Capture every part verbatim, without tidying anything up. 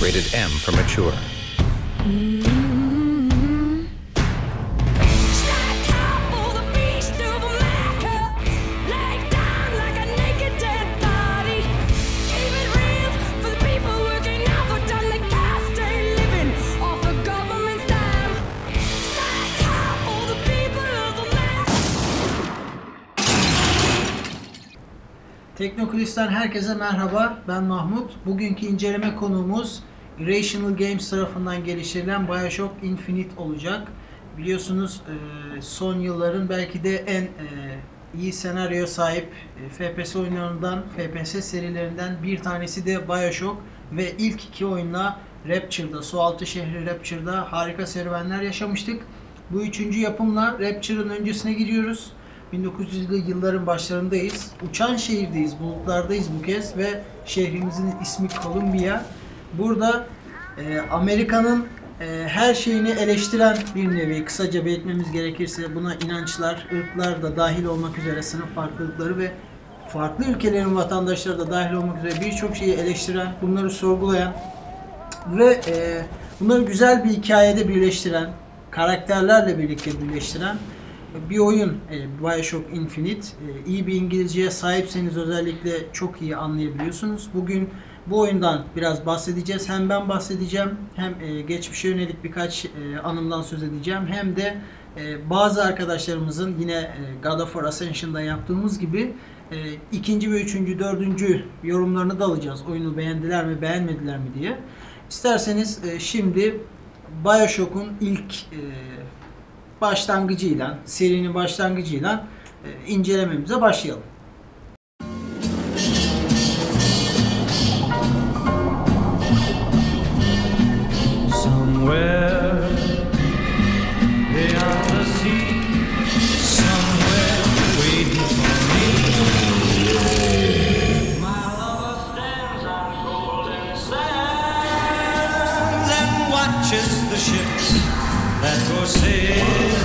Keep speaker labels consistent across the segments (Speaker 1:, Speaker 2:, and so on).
Speaker 1: Rated M for mature.
Speaker 2: Teknokulis'ten herkese merhaba, ben Mahmut. Bugünkü inceleme konuğumuz Irrational Games tarafından geliştirilen BioShock Infinite olacak. Biliyorsunuz son yılların belki de en iyi senaryoya sahip F P S oyunlarından, F P S serilerinden bir tanesi de BioShock ve ilk iki oyunla Rapture'da, Sualtı şehri Rapture'da harika serüvenler yaşamıştık. Bu üçüncü yapımla Rapture'ın öncesine gidiyoruz. bin dokuz yüzlü yılların başlarındayız. Uçan şehirdeyiz, bulutlardayız bu kez ve şehrimizin ismi Columbia. Burada e, Amerika'nın e, her şeyini eleştiren bir nevi, kısaca belirtmemiz gerekirse buna inançlar, ırklar da dahil olmak üzere sınıf farklılıkları ve farklı ülkelerin vatandaşları da dahil olmak üzere birçok şeyi eleştiren, bunları sorgulayan ve e, bunları güzel bir hikayede birleştiren, karakterlerle birlikte birleştiren bir oyun e, BioShock Infinite. E, iyi bir İngilizceye sahipseniz özellikle çok iyi anlayabiliyorsunuz. Bugün bu oyundan biraz bahsedeceğiz. Hem ben bahsedeceğim, hem e, geçmişe yönelik birkaç e, anımdan söz edeceğim. Hem de e, bazı arkadaşlarımızın yine e, God of War Ascension'da yaptığımız gibi e, ikinci ve üçüncü, dördüncü yorumlarını da alacağız. Oyunu beğendiler mi, beğenmediler mi diye. İsterseniz e, şimdi BioShock'un ilk e, başlangıcıyla, serinin başlangıcıyla e, incelememize başlayalım.
Speaker 3: Somewhere beyond the sea, somewhere waiting for me. My lover stands on golden sands and watches the ships that go sailing.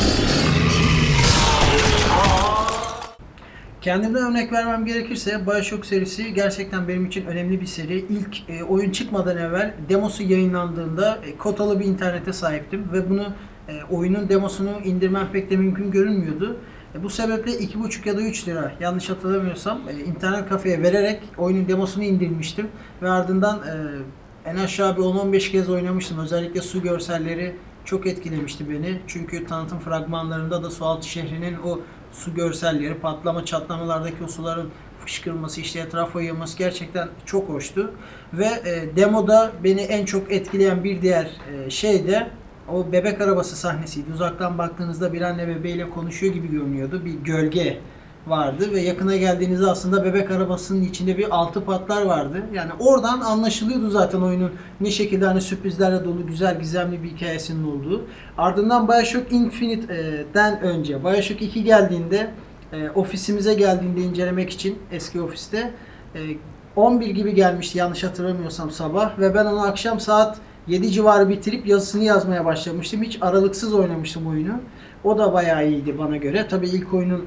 Speaker 2: Kendimden örnek vermem gerekirse BioShock serisi gerçekten benim için önemli bir seri. İlk e, oyun çıkmadan evvel demosu yayınlandığında e, kotalı bir internete sahiptim ve bunu e, oyunun demosunu indirmem pek de mümkün görünmüyordu. E, bu sebeple iki buçuk ya da üç lira yanlış hatırlamıyorsam e, internet kafeye vererek oyunun demosunu indirmiştim ve ardından e, en aşağı bir on on beş kez oynamıştım. Özellikle su görselleri çok etkilemişti beni. Çünkü tanıtım fragmanlarında da Sualtı şehrinin o su görselleri, patlama çatlamalardaki o suların fışkırması, işte etrafa yayılması gerçekten çok hoştu. Ve e, demoda beni en çok etkileyen bir diğer e, şey de o bebek arabası sahnesiydi. Uzaktan baktığınızda bir anne bebeğiyle konuşuyor gibi görünüyordu. Bir gölge vardı ve yakına geldiğinizde aslında bebek arabasının içinde bir altı patlar vardı. Yani oradan anlaşılıyordu zaten oyunun ne şekilde hani sürprizlerle dolu güzel gizemli bir hikayesinin olduğu. Ardından BioShock Infinite'den önce BioShock iki geldiğinde e, ofisimize geldiğinde incelemek için eski ofiste e, on bir gibi gelmişti yanlış hatırlamıyorsam sabah ve ben onu akşam saat yedi civarı bitirip yazısını yazmaya başlamıştım. Hiç aralıksız oynamıştım oyunu. O da bayağı iyiydi bana göre. Tabii ilk oyunun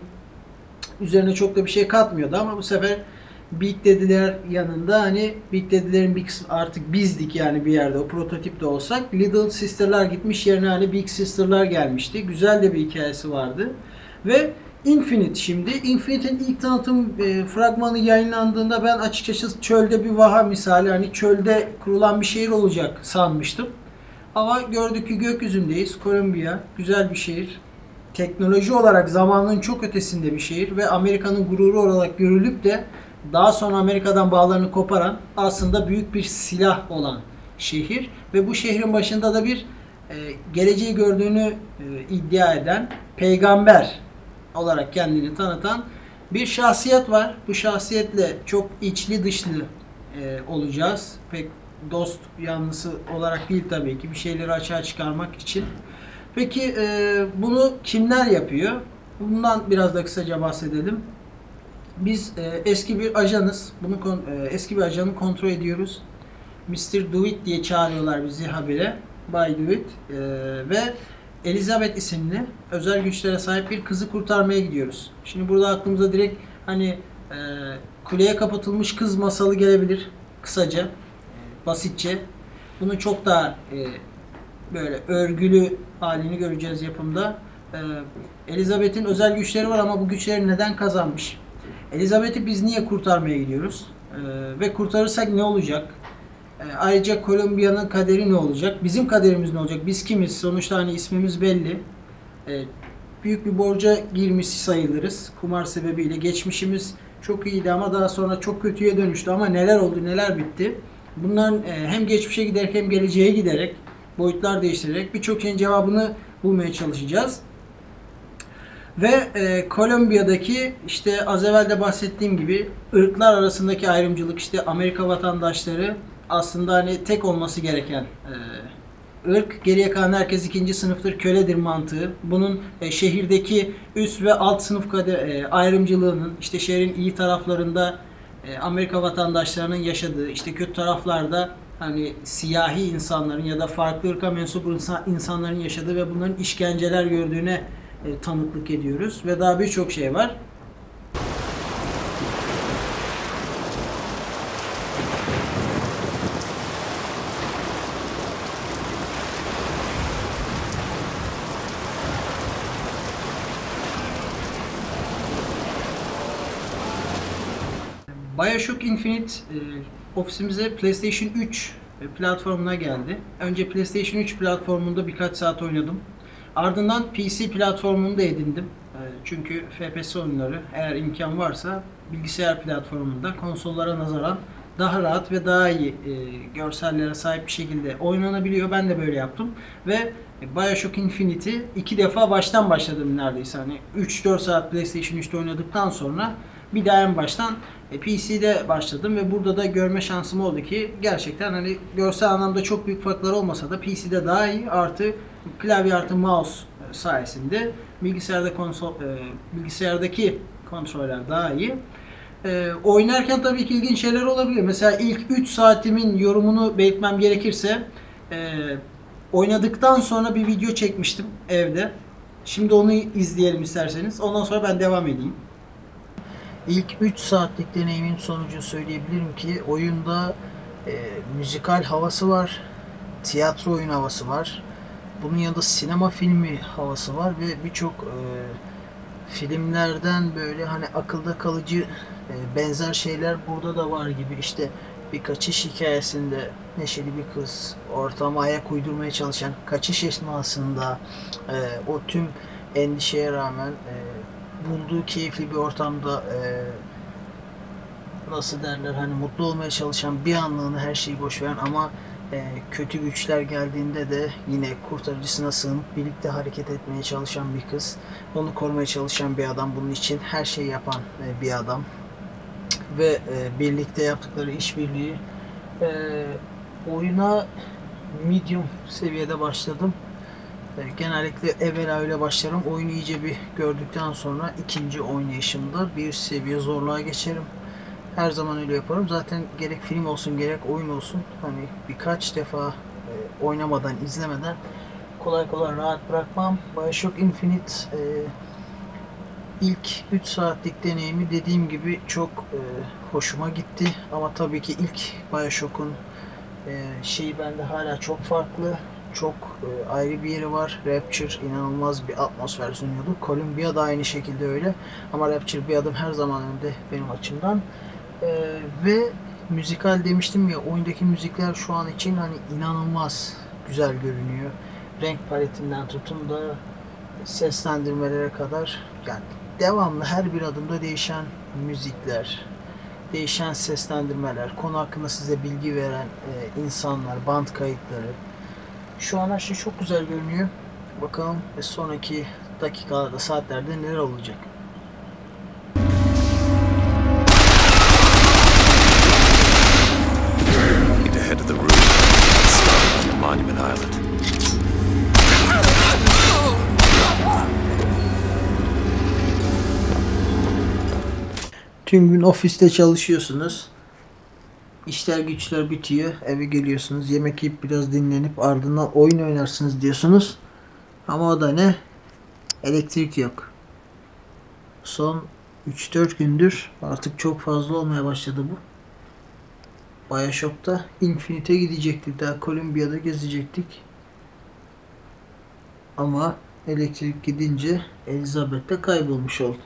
Speaker 2: üzerine çok da bir şey katmıyordu ama bu sefer Big Daddy'ler yanında hani Big Daddy'lerin bir kısmı artık bizdik yani bir yerde o prototip de olsak. Little Sister'lar gitmiş yerine hani Big Sister'lar gelmişti. Güzel de bir hikayesi vardı. Ve Infinite şimdi. Infinite'in ilk tanıtım e, fragmanı yayınlandığında ben açıkçası çölde bir vaha misali hani çölde kurulan bir şehir olacak sanmıştım. Ama gördük ki gökyüzündeyiz. Columbia güzel bir şehir. Teknoloji olarak zamanın çok ötesinde bir şehir ve Amerika'nın gururu olarak görülüp de daha sonra Amerika'dan bağlarını koparan aslında büyük bir silah olan şehir ve bu şehrin başında da bir e, geleceği gördüğünü e, iddia eden peygamber olarak kendini tanıtan bir şahsiyet var. Bu şahsiyetle çok içli dışlı e, olacağız. Pek dost yanlısı olarak değil tabii ki bir şeyleri açığa çıkarmak için. Peki e, bunu kimler yapıyor? Bundan biraz da kısaca bahsedelim. Biz e, eski bir ajanız. Bunu e, eski bir ajanı kontrol ediyoruz. mister DeWitt diye çağırıyorlar bizi habire. Bay DeWitt e, ve Elizabeth isimli özel güçlere sahip bir kızı kurtarmaya gidiyoruz. Şimdi burada aklımıza direkt hani e, kuleye kapatılmış kız masalı gelebilir kısaca, basitçe. Bunun çok daha e, böyle örgülü halini göreceğiz yapımda. E, Elizabeth'in özel güçleri var ama bu güçleri neden kazanmış? Elizabeth'i biz niye kurtarmaya gidiyoruz? E, ve kurtarırsak ne olacak? E, ayrıca Kolombiya'nın kaderi ne olacak? Bizim kaderimiz ne olacak? Biz kimiz? Sonuçta hani ismimiz belli. E, büyük bir borca girmiş sayılırız. Kumar sebebiyle. Geçmişimiz çok iyiydi ama daha sonra çok kötüye dönüştü. Ama neler oldu, neler bitti? Bunların e, hem geçmişe giderek hem geleceğe giderek, boyutlar değiştirerek birçok şeyin cevabını bulmaya çalışacağız. Ve e, Kolombiya'daki işte az evvel de bahsettiğim gibi ırklar arasındaki ayrımcılık, işte Amerika vatandaşları aslında hani tek olması gereken e, ırk, geriye kalan herkes ikinci sınıftır, köledir mantığı. Bunun e, şehirdeki üst ve alt sınıf kader, e, ayrımcılığının, işte şehrin iyi taraflarında e, Amerika vatandaşlarının yaşadığı, işte kötü taraflarda hani siyahi insanların ya da farklı ırka mensup insan, insanların yaşadığı ve bunların işkenceler gördüğüne e, tanıklık ediyoruz ve daha birçok şey var. BioShock Infinite e, ofisimize PlayStation üç platformuna geldi. Önce PlayStation üç platformunda birkaç saat oynadım. Ardından P C platformunda edindim. E, çünkü F P S oyunları eğer imkan varsa bilgisayar platformunda konsollara nazaran daha rahat ve daha iyi e, görsellere sahip bir şekilde oynanabiliyor. Ben de böyle yaptım ve BioShock Infinite'i iki defa baştan başladım neredeyse. Hani üç dört saat PlayStation üçte oynadıktan sonra bir daha en baştan P C'de başladım ve burada da görme şansım oldu ki gerçekten hani görsel anlamda çok büyük farklar olmasa da P C'de daha iyi, artı klavye artı mouse sayesinde bilgisayarda konsol e, bilgisayardaki kontroller daha iyi. E, oynarken tabii ki ilginç şeyler olabiliyor. Mesela ilk üç saatimin yorumunu belirtmem gerekirse e, oynadıktan sonra bir video çekmiştim evde. Şimdi onu izleyelim isterseniz. Ondan sonra ben devam edeyim. İlk üç saatlik deneyimin sonucu söyleyebilirim ki oyunda e, müzikal havası var, tiyatro oyun havası var. Bunun yanında sinema filmi havası var ve birçok e, filmlerden böyle hani akılda kalıcı e, benzer şeyler burada da var gibi. İşte bir kaçış hikayesinde neşeli bir kız ortama ayak uydurmaya çalışan, kaçış esnasında e, o tüm endişeye rağmen e, bulduğu keyifli bir ortamda e, nasıl derler hani mutlu olmaya çalışan, bir anlığına her şeyi boş veren ama e, kötü güçler geldiğinde de yine kurtarıcısına sığınıp birlikte hareket etmeye çalışan bir kız, onu korumaya çalışan bir adam, bunun için her şeyi yapan e, bir adam ve e, birlikte yaptıkları işbirliği. e, oyuna medium seviyede başladım. Genellikle evvela öyle başlarım. Oyunu iyice bir gördükten sonra ikinci oynayışımda bir üst seviye zorluğa geçerim. Her zaman öyle yaparım. Zaten gerek film olsun gerek oyun olsun hani birkaç defa e, oynamadan, izlemeden kolay kolay rahat bırakmam. BioShock Infinite e, ilk üç saatlik deneyimi dediğim gibi çok e, hoşuma gitti. Ama tabii ki ilk BioShock'un e, şeyi bende hala çok farklı. Çok e, ayrı bir yeri var. Rapture inanılmaz bir atmosfer sunuyordu. Columbia da aynı şekilde öyle. Ama Rapture bir adım her zaman önde benim açımdan. E, ve müzikal demiştim ya, oyundaki müzikler şu an için hani inanılmaz güzel görünüyor. Renk paletinden tutun da seslendirmelere kadar yani devamlı her bir adımda değişen müzikler, değişen seslendirmeler, konu hakkında size bilgi veren e, insanlar, band kayıtları. Şu an her şey çok güzel görünüyor. Bakalım sonraki dakikalarda, saatlerde neler olacak.
Speaker 1: Get ahead of the route. Start on Monument Island.
Speaker 2: Tüm gün ofiste çalışıyorsunuz. İşler güçler bitiyor. Eve geliyorsunuz. Yemek yiyip biraz dinlenip ardından oyun oynarsınız diyorsunuz. Ama o da ne? Elektrik yok. Son üç dört gündür artık çok fazla olmaya başladı bu. BioShock'ta Infinite'e gidecektik. Daha Columbia'da gezecektik. Ama elektrik gidince Elizabeth de kaybolmuş oldu.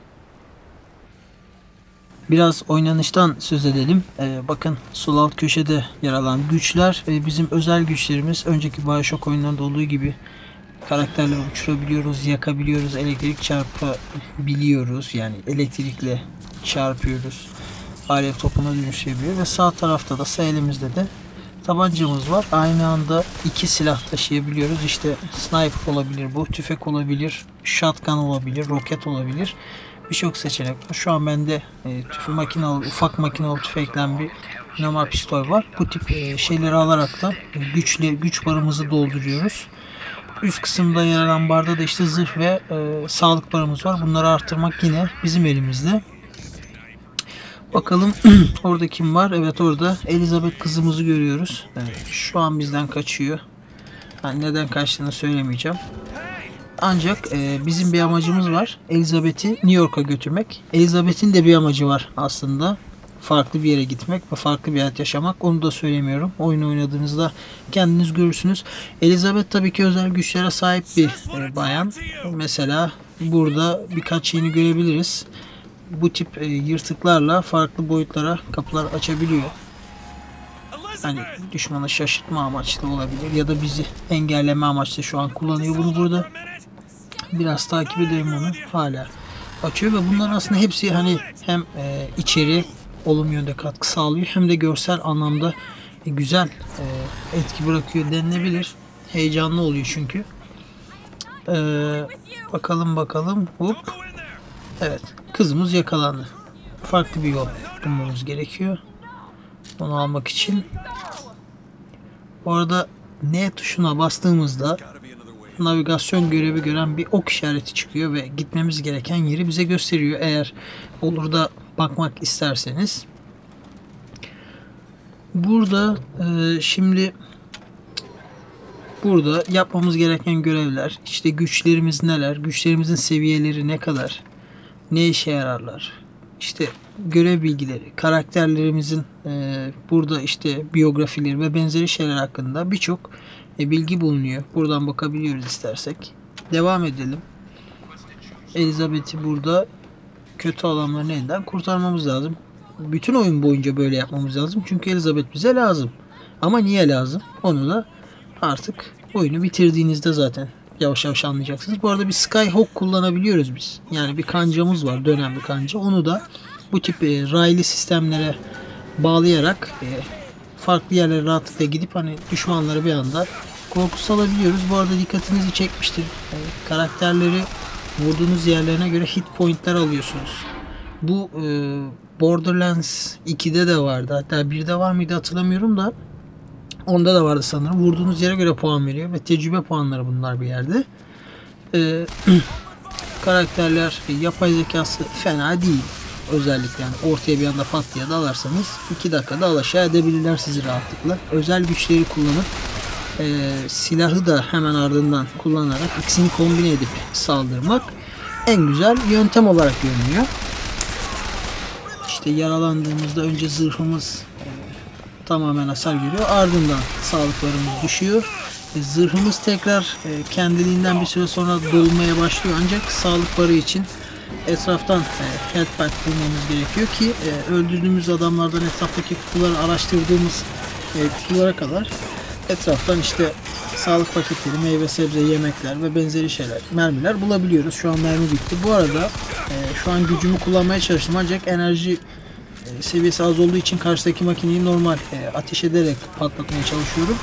Speaker 2: Biraz oynanıştan söz edelim. Ee, bakın sol alt köşede yer alan güçler e, bizim özel güçlerimiz. Önceki BioShock oyunlarında olduğu gibi karakterleri uçurabiliyoruz, yakabiliyoruz, elektrik çarpabiliyoruz. Yani elektrikle çarpıyoruz. Alev topuna dönüşebiliyor ve sağ tarafta da sağ elimizde de tabancamız var. Aynı anda iki silah taşıyabiliyoruz. İşte sniper olabilir, bu tüfek olabilir, shotgun olabilir, roket olabilir. Birçok seçenek var. Şu an bende e, tüfek makinalı, ufak makinalı tüfeklen bir normal pistol var. Bu tip e, şeyleri alarak da e, güçle güç barımızı dolduruyoruz. Üst kısımda yer alan barda da işte zırh ve e, sağlık barımız var. Bunları arttırmak yine bizim elimizde. Bakalım orada kim var? Evet, orada Elizabeth kızımızı görüyoruz. Evet, şu an bizden kaçıyor. Yani neden kaçtığını söylemeyeceğim. Ancak e, bizim bir amacımız var. Elizabeth'i New York'a götürmek. Elizabeth'in de bir amacı var aslında. Farklı bir yere gitmek ve farklı bir hayat yaşamak. Onu da söylemiyorum. Oyunu oynadığınızda kendiniz görürsünüz. Elizabeth tabii ki özel güçlere sahip bir e, bayan. Mesela burada birkaç şeyini görebiliriz. Bu tip e, yırtıklarla farklı boyutlara kapılar açabiliyor. Hani düşmanı şaşırtma amaçlı olabilir ya da bizi engelleme amaçlı şu an kullanıyor bunu burada. Biraz takip edelim onu. Hala açıyor ve bunların aslında hepsi hani hem e, içeri olumlu yönde katkı sağlıyor hem de görsel anlamda e, güzel e, etki bırakıyor denilebilir. Heyecanlı oluyor çünkü. E, bakalım bakalım. Hop. Evet. Kızımız yakalandı. Farklı bir yol bulmamız gerekiyor. Onu almak için. Bu arada N tuşuna bastığımızda navigasyon görevi gören bir ok işareti çıkıyor ve gitmemiz gereken yeri bize gösteriyor. Eğer olur da bakmak isterseniz. Burada e, şimdi burada yapmamız gereken görevler, işte güçlerimiz neler, güçlerimizin seviyeleri ne kadar, ne işe yararlar, işte görev bilgileri, karakterlerimizin e, burada işte biyografileri ve benzeri şeyler hakkında birçok e, bilgi bulunuyor. Buradan bakabiliyoruz istersek. Devam edelim. Elizabeth'i burada kötü adamların elinden kurtarmamız lazım. Bütün oyun boyunca böyle yapmamız lazım. Çünkü Elizabeth bize lazım. Ama niye lazım? Onu da artık oyunu bitirdiğinizde zaten yavaş yavaş anlayacaksınız. Bu arada bir Skyhawk kullanabiliyoruz biz. Yani bir kancamız var. Dönen bir kanca. Onu da bu tip e, raylı sistemlere bağlayarak e, farklı yerlere rahatlıkla gidip hani düşmanları bir anda korku salabiliyoruz. Bu arada dikkatinizi çekmiştir. E, karakterleri vurduğunuz yerlerine göre hit pointler alıyorsunuz. Bu e, Borderlands ikide de vardı. Hatta birde var mıydı hatırlamıyorum da onda da vardı sanırım. Vurduğunuz yere göre puan veriyor ve tecrübe puanları bunlar bir yerde. E, karakterler yapay zekası fena değil. Özellikle yani ortaya bir anda pat diye dalarsanız iki dakikada alaşağı edebilirler sizi rahatlıkla. Özel güçleri kullanıp e, silahı da hemen ardından kullanarak ikisini kombine edip saldırmak en güzel yöntem olarak görünüyor. İşte yaralandığımızda önce zırhımız e, tamamen hasar görüyor. Ardından sağlıklarımız düşüyor. E, zırhımız tekrar e, kendiliğinden bir süre sonra dolmaya başlıyor. Ancak sağlık barı için etraftan e, health pack bulmamız gerekiyor ki e, öldürdüğümüz adamlardan etraftaki kutuları araştırdığımız e, kutulara kadar etraftan işte sağlık paketleri, meyve sebze, yemekler ve benzeri şeyler, mermiler bulabiliyoruz. Şu an mermi bitti. Bu arada e, şu an gücümü kullanmaya çalıştım ancak enerji e, seviyesi az olduğu için karşıdaki makineyi normal e, ateş ederek patlatmaya çalışıyorum.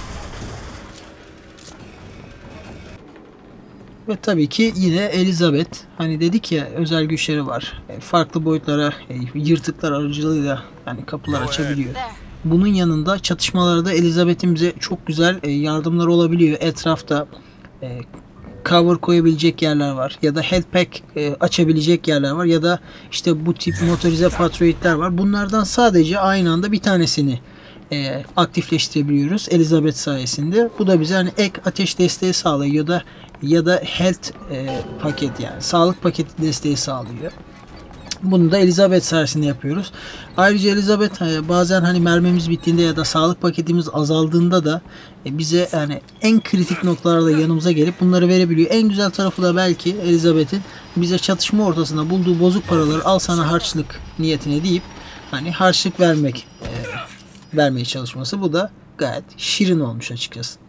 Speaker 2: Ve tabii ki yine Elizabeth, hani dedik ya özel güçleri var. E, farklı boyutlara, e, yırtıklar aracılığıyla yani kapılar açabiliyor. Bunun yanında çatışmalarda Elizabeth'in bize çok güzel e, yardımlar olabiliyor. Etrafta e, cover koyabilecek yerler var ya da health pack e, açabilecek yerler var ya da işte bu tip motorize patrioitler var. Bunlardan sadece aynı anda bir tanesini e, aktifleştirebiliyoruz Elizabeth sayesinde. Bu da bize hani ek ateş desteği sağlıyor ya da ya da health e, paket yani sağlık paketi desteği sağlıyor. Bunu da Elizabeth sayesinde yapıyoruz. Ayrıca Elizabeth e, bazen hani mermimiz bittiğinde ya da sağlık paketimiz azaldığında da e, bize yani en kritik noktalarda yanımıza gelip bunları verebiliyor. En güzel tarafı da belki Elizabeth'in bize çatışma ortasında bulduğu bozuk paraları al sana harçlık niyetine deyip hani harçlık vermek e, vermeye çalışması. Bu da gayet şirin olmuş açıkçası.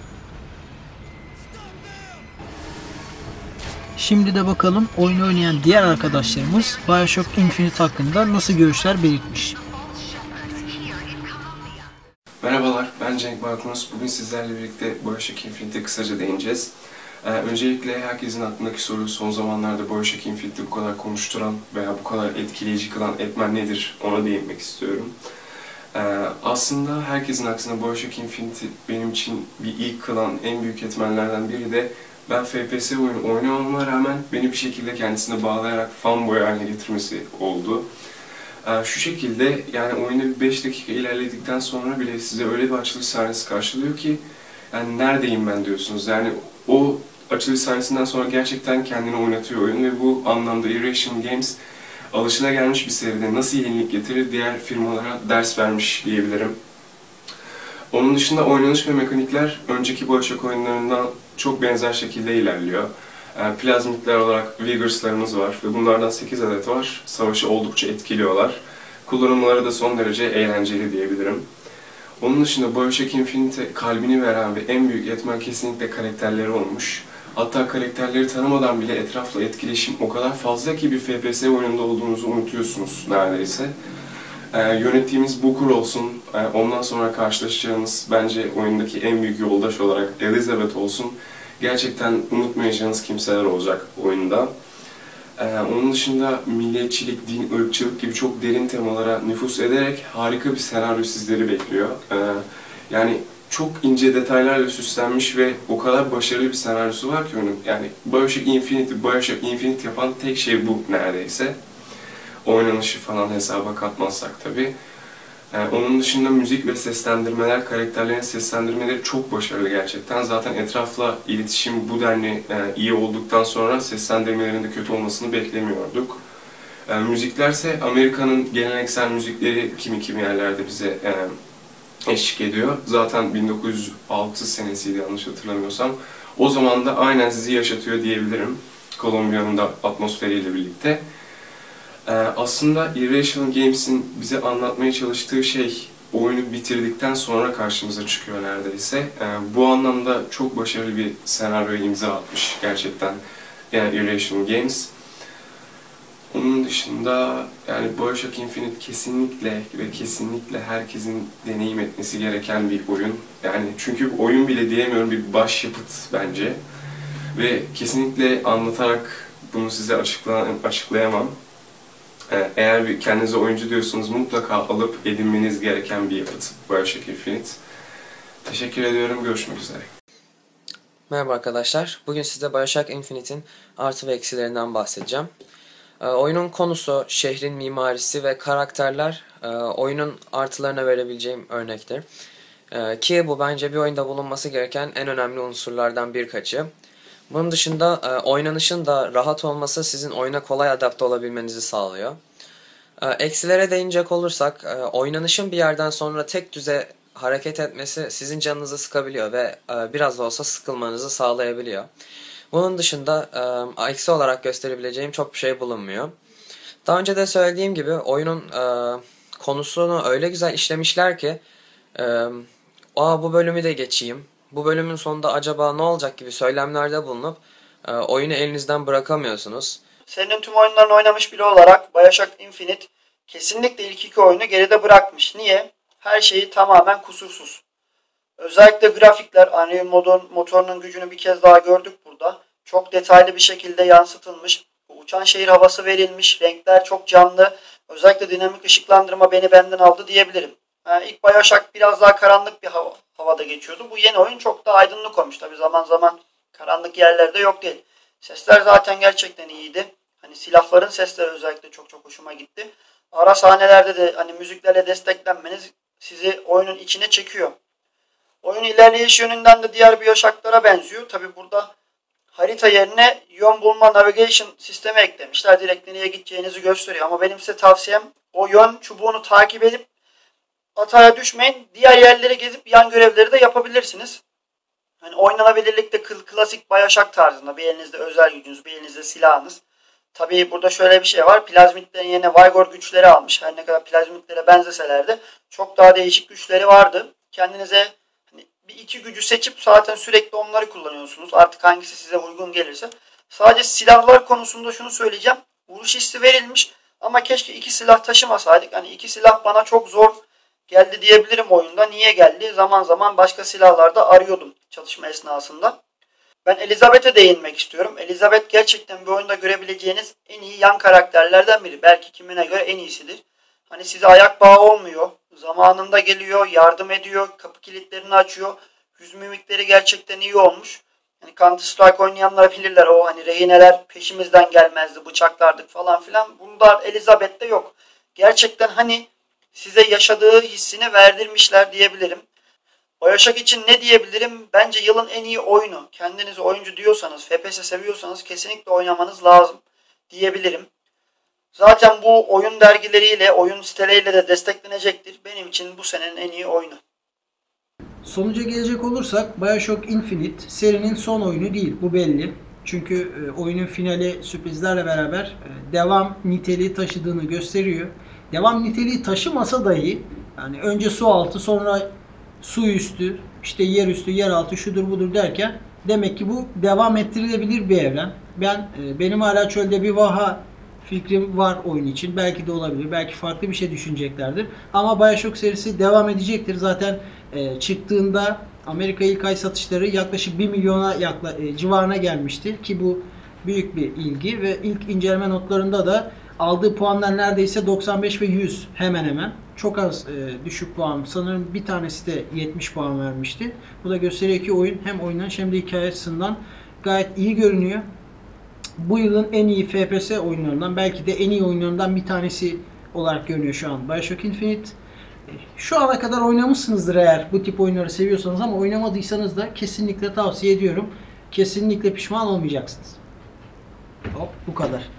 Speaker 2: Şimdi de bakalım oyun oynayan diğer arkadaşlarımız BioShock Infinite hakkında nasıl görüşler belirtmiş.
Speaker 4: Merhabalar, ben Cenk Balkonuz. Bugün sizlerle birlikte BioShock Infinite'e kısaca değineceğiz. Ee, öncelikle herkesin aklındaki soru, son zamanlarda BioShock Infinite'i bu kadar konuşturan veya bu kadar etkileyici kılan etmen nedir? Ona değinmek istiyorum. Ee, aslında herkesin aksine BioShock Infinite benim için bir ilk kılan en büyük etmenlerden biri de ben F P S oyunu oynamama rağmen beni bir şekilde kendisine bağlayarak fanboy haline getirmesi oldu. Ee, şu şekilde, yani oyunda bir beş dakika ilerledikten sonra bile size öyle bir açılış sahnesi karşılıyor ki yani neredeyim ben diyorsunuz. Yani o açılış sahnesinden sonra gerçekten kendini oynatıyor oyun ve bu anlamda Irrational Games alışılagelmiş bir seride nasıl yenilik getirir diğer firmalara ders vermiş diyebilirim. Onun dışında oynanış ve mekanikler önceki BioShock oyunlarından çok benzer şekilde ilerliyor. Plazmitler olarak Viggors'larımız var ve bunlardan sekiz adet var. Savaşı oldukça etkiliyorlar. Kullanımları da son derece eğlenceli diyebilirim. Onun dışında BioShock Infinite kalbini veren ve en büyük etmen kesinlikle karakterleri olmuş. Hatta karakterleri tanımadan bile etrafla etkileşim o kadar fazla ki bir F P S oyununda olduğunuzu unutuyorsunuz neredeyse. Ee, yönettiğimiz Booker olsun, e, ondan sonra karşılaşacağınız bence oyundaki en büyük yoldaş olarak Elizabeth olsun. Gerçekten unutmayacağınız kimseler olacak oyunda. Ee, onun dışında milliyetçilik, din, ırkçılık gibi çok derin temalara nüfuz ederek harika bir senaryo sizleri bekliyor. Ee, yani çok ince detaylarla süslenmiş ve o kadar başarılı bir senaryosu var ki onun. Yani BioShock Infinite, BioShock Infinite yapan tek şey bu neredeyse. Oynanışı falan hesaba katmazsak tabii. Ee, onun dışında müzik ve seslendirmeler, karakterlerin seslendirmeleri çok başarılı gerçekten. Zaten etrafla iletişim bu denli e, iyi olduktan sonra seslendirmelerin de kötü olmasını beklemiyorduk. E, müziklerse Amerika'nın geleneksel müzikleri kimi kimi yerlerde bize e, eşlik ediyor. Zaten bin dokuz yüz altı senesiydi yanlış hatırlamıyorsam. O zaman da aynen sizi yaşatıyor diyebilirim. Kolombiya'nın da atmosferiyle birlikte. Aslında Irrational Games'in bize anlatmaya çalıştığı şey oyunu bitirdikten sonra karşımıza çıkıyor neredeyse. Bu anlamda çok başarılı bir senaryoya imza atmış gerçekten yani Irrational Games. Onun dışında yani BioShock Infinite kesinlikle ve kesinlikle herkesin deneyim etmesi gereken bir oyun. Yani çünkü oyun bile diyemiyorum, bir başyapıt bence. Ve kesinlikle anlatarak bunu size açıkla açıklayamam. Eğer bir kendinize oyuncu diyorsanız mutlaka alıp edinmeniz gereken bir yapıt BioShock Infinite. Teşekkür ediyorum, görüşmek üzere.
Speaker 5: Merhaba arkadaşlar, bugün size BioShock Infinite'in artı ve eksilerinden bahsedeceğim. Ee, oyunun konusu, şehrin mimarisi ve karakterler e, oyunun artılarına verebileceğim örnektir. E, ki bu bence bir oyunda bulunması gereken en önemli unsurlardan birkaçı. Bunun dışında e, oynanışın da rahat olması sizin oyuna kolay adapte olabilmenizi sağlıyor. E, eksilere değinecek olursak, e, oynanışın bir yerden sonra tek düze hareket etmesi sizin canınızı sıkabiliyor ve e, biraz da olsa sıkılmanızı sağlayabiliyor. Bunun dışında e, eksi olarak gösterebileceğim çok bir şey bulunmuyor. Daha önce de söylediğim gibi oyunun e, konusunu öyle güzel işlemişler ki e, Aa, bu bölümü de geçeyim, bu bölümün sonunda acaba ne olacak gibi söylemlerde bulunup e, oyunu elinizden bırakamıyorsunuz.
Speaker 6: Serinin tüm oyunlarını oynamış biri olarak BioShock Infinite kesinlikle ilk iki oyunu geride bırakmış. Niye? Her şeyi tamamen kusursuz. Özellikle grafikler, Unreal motorunun gücünü bir kez daha gördük burada. Çok detaylı bir şekilde yansıtılmış. Bu uçan şehir havası verilmiş. Renkler çok canlı. Özellikle dinamik ışıklandırma beni benden aldı diyebilirim. Yani ilk BioShock biraz daha karanlık bir hava, havada geçiyordu. Bu yeni oyun çok daha aydınlık olmuş. Tabi zaman zaman karanlık yerlerde yok değil. Sesler zaten gerçekten iyiydi. Hani silahların sesleri özellikle çok çok hoşuma gitti. Ara sahnelerde de hani müziklerle desteklenmeniz sizi oyunun içine çekiyor. Oyun ilerleyiş yönünden de diğer BioShock'lara benziyor. Tabi burada harita yerine yön bulma navigation sistemi eklemişler. Direkt nereye gideceğinizi gösteriyor. Ama benim size tavsiyem o yön çubuğunu takip edip hataya düşmeyin. Diğer yerleri gezip yan görevleri de yapabilirsiniz. Hani oynanabilirlikte klasik Bioshock tarzında. Bir elinizde özel gücünüz, bir elinizde silahınız. Tabii burada şöyle bir şey var. Plazmitlerin yerine Vigor güçleri almış. Her ne kadar plazmitlere benzeseler de çok daha değişik güçleri vardı. Kendinize hani bir iki gücü seçip zaten sürekli onları kullanıyorsunuz. Artık hangisi size uygun gelirse. Sadece silahlar konusunda şunu söyleyeceğim. Vuruş hissi verilmiş ama keşke iki silah taşımasaydık. Hani iki silah bana çok zor geldi diyebilirim oyunda. Niye geldi? Zaman zaman başka silahlarda arıyordum çalışma esnasında. Ben Elizabeth'e değinmek istiyorum. Elizabeth gerçekten bir oyunda görebileceğiniz en iyi yan karakterlerden biri. Belki kimine göre en iyisidir. Hani size ayak bağı olmuyor. Zamanında geliyor, yardım ediyor, kapı kilitlerini açıyor. Yüz mimikleri gerçekten iyi olmuş. Hani Counter Strike oynayanlar bilirler, o hani rehineler peşimizden gelmezdi, bıçaklardık falan filan. Bunda Elizabeth'te yok. Gerçekten hani size yaşadığı hissini verdirmişler diyebilirim. Bioshock için ne diyebilirim? Bence yılın en iyi oyunu. Kendinizi oyuncu diyorsanız, F P S seviyorsanız kesinlikle oynamanız lazım diyebilirim. Zaten bu oyun dergileriyle, oyun siteleriyle de desteklenecektir. Benim için bu senenin en iyi oyunu.
Speaker 2: Sonuca gelecek olursak Bioshock Infinite serinin son oyunu değil. Bu belli. Çünkü oyunun finali sürprizlerle beraber devam niteliği taşıdığını gösteriyor. Devam niteliği taşımasa dahi yani önce su altı, sonra su üstü, işte yer üstü, yer altı, şudur budur derken demek ki bu devam ettirilebilir bir evren. Ben benim hala çölde bir vaha fikrim var oyun için. Belki de olabilir. Belki farklı bir şey düşüneceklerdir. Ama Bioshock serisi devam edecektir. Zaten e, çıktığında Amerika ilk ay satışları yaklaşık bir milyona yakla, e, civarına gelmişti. Ki bu büyük bir ilgi ve ilk inceleme notlarında da aldığı puanlar neredeyse doksan beş ve yüz hemen hemen. Çok az e, düşük puan. Sanırım bir tanesi de yetmiş puan vermişti. Bu da gösteriyor ki oyun hem oynanış hem de hikaye açısından gayet iyi görünüyor. Bu yılın en iyi F P S oyunlarından, belki de en iyi oyunlarından bir tanesi olarak görünüyor şu an Bioshock Infinite. Şu ana kadar oynamışsınızdır eğer bu tip oyunları seviyorsanız, ama oynamadıysanız da kesinlikle tavsiye ediyorum. Kesinlikle pişman olmayacaksınız. Hop, bu kadar.